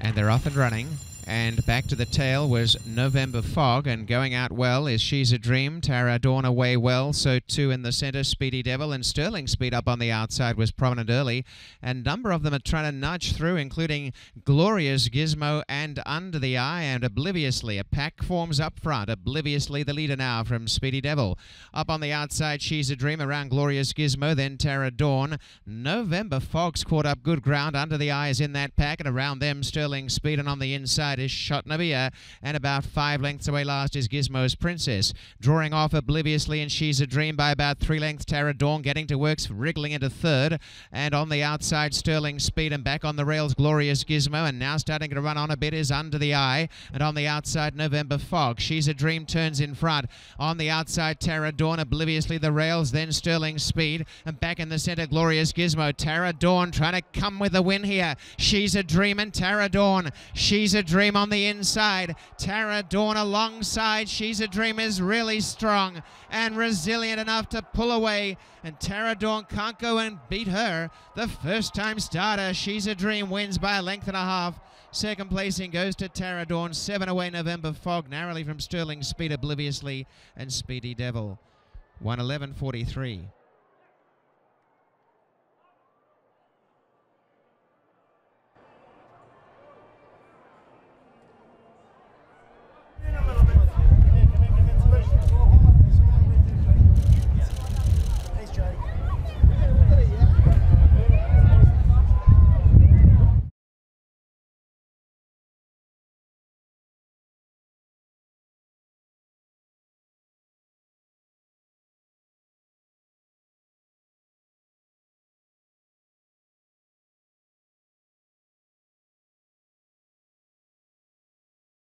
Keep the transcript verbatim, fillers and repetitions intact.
And they're off and running. And back to the tail was November Fog, and going out well is She's a Dream. Tara Dawn away well, so too in the centre Speedy Devil, and Sterling Speed up on the outside was prominent early, and a number of them are trying to nudge through, including Glorious Gizmo and Under the Eye, and Obliviously. A pack forms up front. Obliviously the leader now from Speedy Devil. Up on the outside She's a Dream, around Glorious Gizmo, then Tara Dawn. November Fog's caught up good ground. Under the Eye is in that pack, and around them Sterling Speed, and on the inside is Shot Nabia, and about five lengths away last is Gizmo's Princess. Drawing off Obliviously and She's a Dream by about three lengths. Tara Dawn getting to works, wriggling into third, and on the outside Sterling Speed, and back on the rails Glorious Gizmo, and now starting to run on a bit is Under the Eye, and on the outside November Fog. She's a Dream turns in front. On the outside Tara Dawn, Obliviously the rails, then Sterling Speed, and back in the centre Glorious Gizmo. Tara Dawn trying to come with a win here. She's a Dream and Tara Dawn. She's a Dream on the inside. Tara Dawn alongside. She's a Dream is really strong and resilient enough to pull away, and Tara Dawn can't go and beat her. The first time starter, She's a Dream, wins by a length and a half. Second placing goes to Tara Dawn. Seven away November Fog, narrowly from Sterling Speed, Obliviously and Speedy Devil. one eleven forty-three.